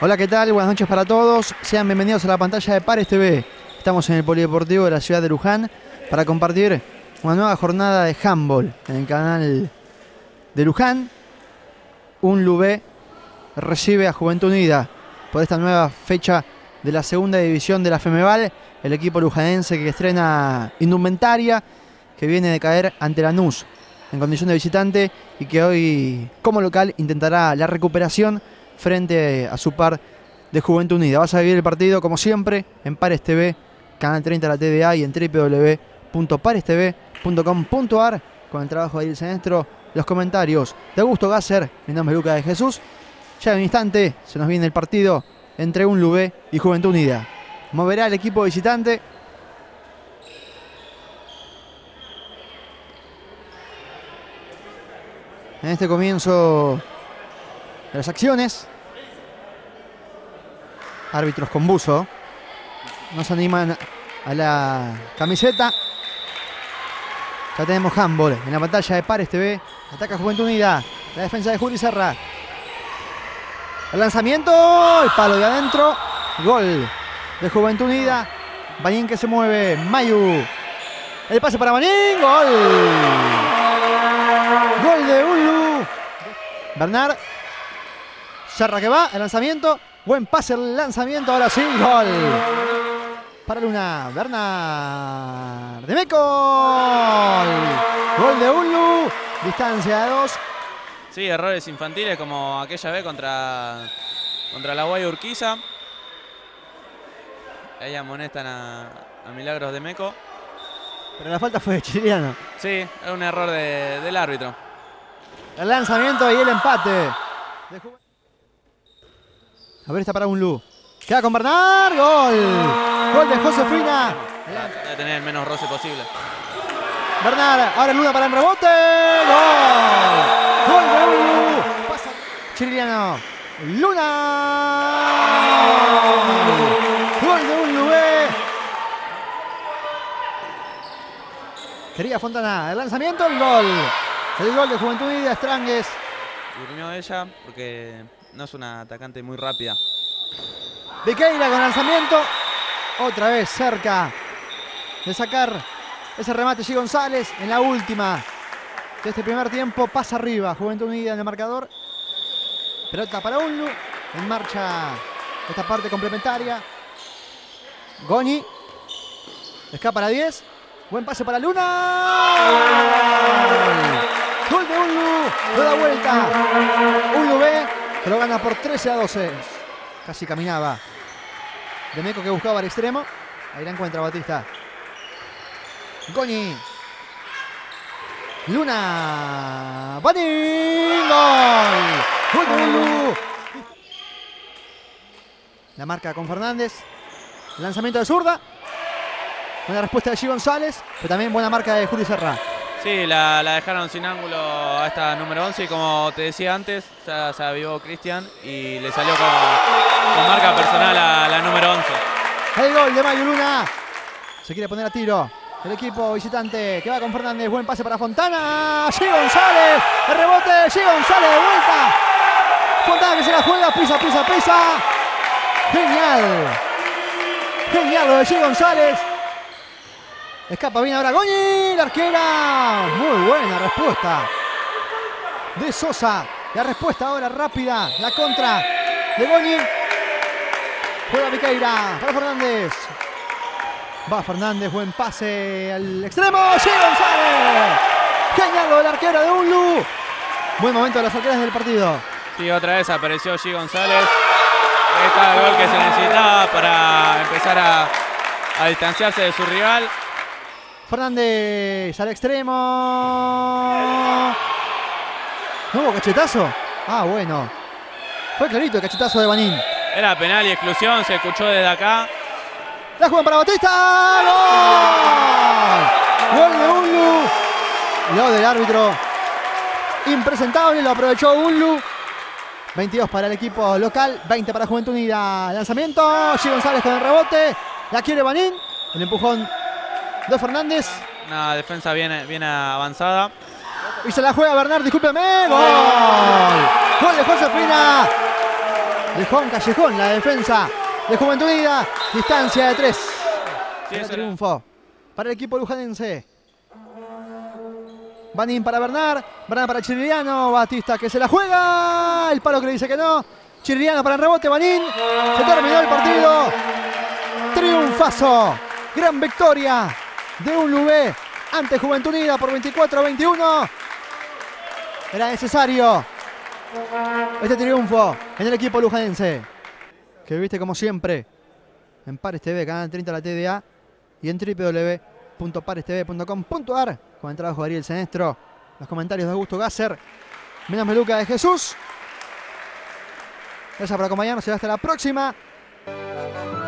Hola, ¿qué tal? Buenas noches para todos. Sean bienvenidos a la pantalla de Pares TV. Estamos en el Polideportivo de la ciudad de Luján para compartir una nueva jornada de handball en el canal de Luján. Unlu B recibe a Juventud Unida por esta nueva fecha de la segunda división de la Femeval. El equipo lujanense que estrena indumentaria, que viene de caer ante Lanús en condición de visitante y que hoy como local intentará la recuperación frente a su par de Juventud Unida. Vas a vivir el partido como siempre en Pares TV, Canal 30 la TDA y en www.parestv.com.ar con el trabajo de Ariel Senestro, los comentarios de Augusto Gasser. Mi nombre es Lucas de Jesús. Ya en un instante se nos viene el partido entre Unlu B y Juventud Unida. Moverá el equipo visitante. En este comienzo de las acciones, árbitros con buzo no se animan a la camiseta. Ya tenemos handball en la pantalla de Pares TV. Ataca Juventud Unida, la defensa de Juli Serra. El lanzamiento, el palo de adentro, gol de Juventud Unida. Banín que se mueve, Mayu, el pase para Banín, gol. Gol de Unlu. Bernard, Serra que va, el lanzamiento, buen pase, el lanzamiento, ahora sí, gol. Para Luna, Bernard, de Meco, gol de Unlu, distancia de 2. Sí, errores infantiles como aquella vez contra la Guay Urquiza. Ahí amonestan a Milagros de Meco. Pero la falta fue de Chiliano. Sí, es un error del árbitro. El lanzamiento y el empate. A ver, está para Unlu. Queda con Bernard, gol. Gol de Josefina. Debe tener el menos roce posible. Bernard, ahora Luna para el rebote. Gol. Gol de Unlu. Pasa Chiliano. Luna. Gol de Unlu B. Quería Fontana. El lanzamiento, el gol. El gol de Juventud Unida, Strangues. Durmió ella porque no es una atacante muy rápida. Viqueira con lanzamiento. Otra vez cerca de sacar ese remate G. González en la última de este primer tiempo. Pasa arriba Juventud Unida en el marcador. Pelota para Unlu. En marcha esta parte complementaria. Goñi. Escapa la 10. Buen pase para Luna. Gol de Unlu. Lo da vuelta. Unlu B que lo gana por 13-12. Casi caminaba. De Meco que buscaba al extremo. Ahí la encuentra Batista. Goñi. Luna. Banín. Gol. Gol de Unlu. La marca con Fernández. Lanzamiento de zurda. Buena respuesta de G. González. Pero también buena marca de Juli Serra. Sí, la dejaron sin ángulo a esta número 11 y como te decía antes, ya se avivó Cristian y le salió con marca personal a la número 11. El gol de Mayu Luna. Se quiere poner a tiro el equipo visitante que va con Fernández. Buen pase para Fontana. G. González. El rebote de G. González de vuelta. Fontana que se la juega. Pisa. Genial. Genial lo de G. González. Escapa bien ahora Goñi, la arquera. Muy buena respuesta de Sosa. La respuesta ahora rápida. La contra de Goñi. Juega Viqueira para Fernández. Va Fernández, buen pase al extremo. G. González. Genial lo de la arquera de Unlu. Buen momento de las arqueras del partido. Sí, otra vez apareció G. González. Ahí está el gol que se necesitaba para empezar a distanciarse de su rival. Fernández al extremo. ¿No hubo cachetazo? Ah, bueno. Fue clarito el cachetazo de Banín. Era penal y exclusión, se escuchó desde acá. La juegan para Batista. ¡Gol! Gol de Unlu. Lo del árbitro. Impresentable, lo aprovechó Unlu. 22 para el equipo local, 20 para Juventud Unida. Lanzamiento, G. González con el rebote. La quiere Banín. El empujón de Fernández. Una defensa bien avanzada. Y se la juega Bernard, discúlpeme. ¡Gol! Gol de Josefina. Dejó un callejón la defensa de Juventud Unida. Distancia de 3. Sí, Triunfo para el equipo lujanense. Banín para Bernard. Bernard para Chiriliano. Batista que se la juega. El palo que le dice que no. Chiriliano para el rebote. Banín. Se terminó el partido. Triunfazo. Gran victoria de UNLV ante Juventud Unida por 24-21. Era necesario este triunfo en el equipo lujanense, que viste como siempre en Pares TV, Canal 30 de la TDA, y en www.parestv.com.ar, con el trabajo de Ariel Senestro, los comentarios de Augusto Gasser, menos Meluca de Jesús. Gracias por acompañarnos y hasta la próxima.